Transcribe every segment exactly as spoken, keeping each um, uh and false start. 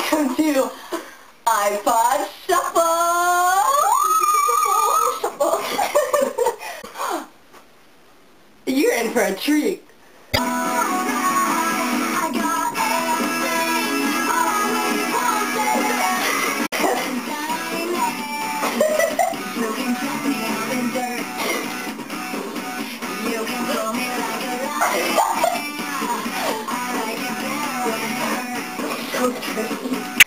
welcome to iPod Shuffle! Shuffle! You're in for a treat. So tricky.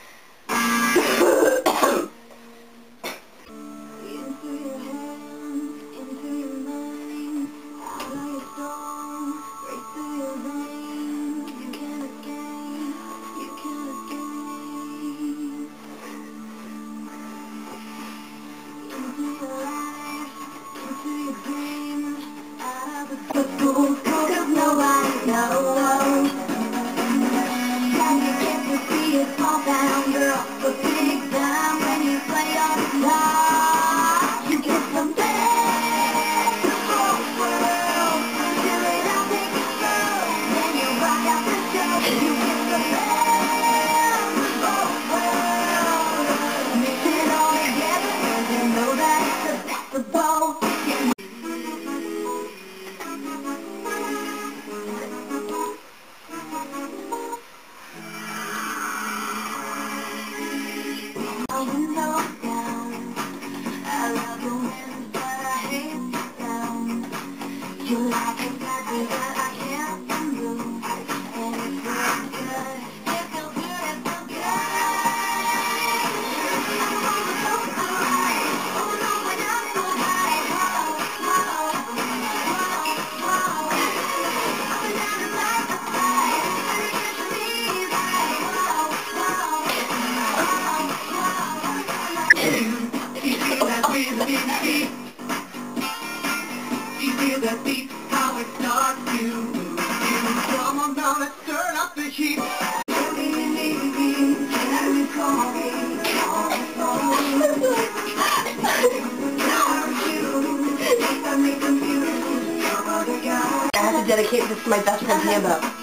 You like it, but I can't move. And it feels good. It feels good, it feels good. Oh no, when I'm so high. Whoa, whoa, whoa, whoa. Up and down and side to side. Every kiss of me is right. Whoa, whoa, whoa. You feel that beat, beat, beat. You feel that beat, how it starts to move. Come on now, let's turn up the heat. I have to dedicate this to my best friend Tambo.